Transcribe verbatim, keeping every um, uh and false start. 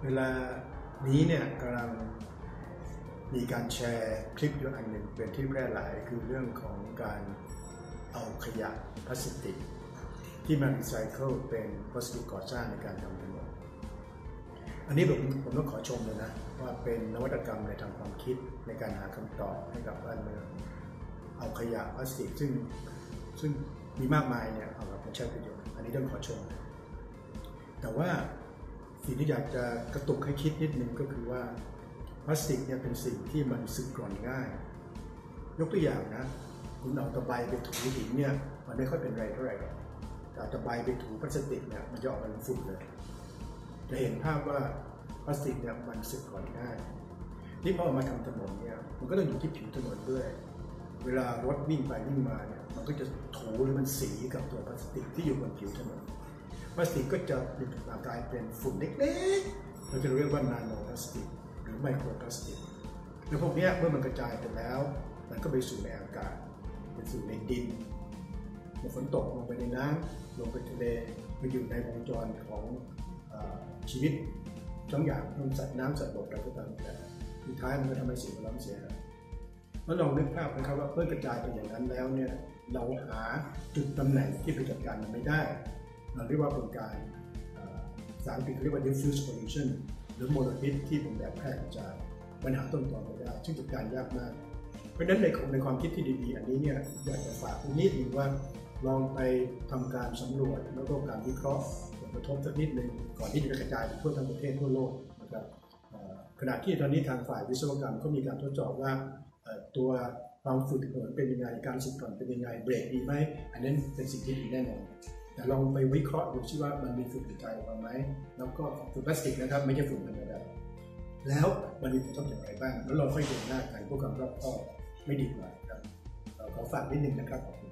เวลานี้เนี่ยกำลังมีการแชร์คลิปอยู่อันหนึ่งเป็นที่แพร่หลายคือเรื่องของการเอาขยะพลาสติกที่มารีไซเคิลเป็นวัสดุก่อสร้างในการทำถนนอันนี้ผมผมต้องขอชมเลยนะว่าเป็นนวัตกรรมในทางความคิดในการหาคำตอบให้กับบ้านเมืองเอาขยะพลาสติกซึ่งซึ่งมีมากมายเนี่ยเอามาใช้ประโยชน์อันนี้ต้องขอชมแต่ว่าสิ่งที่อยากจะกระตุกให้คิดนิดนึงก็คือว่าพลาสติกเนี่ยเป็นสิ่งที่มันสึกกร่อนง่ายยกตัวอย่างนะคุณเอาตะไบไปถูหินเนี่ยมันไม่ค่อยเป็นไรเท่าไหร่หรอกแต่ตะไบไปถูพลาสติกเนี่ยมันจะออกมาเป็นฝุ่นเลยจะเห็นภาพว่าพลาสติกเนี่ยมันสึกกร่อนง่ายนี่พอมาทำถนนเนี่ยมันก็ต้องอยู่ที่ผิวถนนด้วยเวลารถวิ่งไปวิ่งมาเนี่ยมันก็จะถูหรือมันสีกับตัวพลาสติกที่อยู่บนผิวถนนพลาสติกก็จะกลายเป็นฝุ่นเล็กๆเราจะเรียกว่านาโนพลาสติกหรือไมโครพลาสติกแล้วพวกนี้เมื่อมันกระจายไปแล้วมันก็ไปสู่ในอากาศไปสู่ในดินเมื่อฝนตกลงไปในน้ำลงไปทะเลไปอยู่ในวงจรของชีวิตทั้งอย่างทั้งสัตว์น้ำสัตว์บกอะไรก็ตามแต่สุดท้ายมันก็ทำให้สิ่งแวดล้อมเสียหายแล้วลองนึกภาพนะครับว่าเมื่อกระจายไปอย่างนั้นแล้วเนี่ยเราหาจุดตำแหน่งที่ไปจัดการมันไม่ได้เราเรียกว่าเป็นการสารพิษเรียกว่า diffuse pollution หรือมลพิษที่เป็นแบบแพร่กระจายปัญหาต้นตอไม่ได้ซึ่งจัดการยากมากเพราะฉะนั้นในในความคิดที่ดีๆอันนี้เนี่ยอยากจะฝากคุณนิดนึงว่าลองไปทำการสำรวจแล้วก็การวิเคราะห์ผลกระทบสักนิดนึงก่อนที่จะกระจายไปทั่วทั้งประเทศทั่วโลกนะครับขณะที่ตอนนี้ทางฝ่ายวิศวกรรมก็มีการทดสอบว่าตัวความฝุ่นถนนเป็นยังไงการสึกกร่อนเป็นยังไงเบรกดีไหมอันนั้นเป็นสิ่งที่ดีแน่นอนแต่ลองไปวิเคราะห์ดูซิว่ามันมีฝุ่นกระจายออกมาไหมแล้วก็ฝุ่นพลาสติกนะครับไม่ใช่ฝุ่นธรรมดาแล้วมันมีผลกระทบอย่างไรบ้างแล้วเราค่อยเดินหน้ากันพวกความรอบคอบไม่ดีกว่าครับขอฝากนิดนึงนะครับ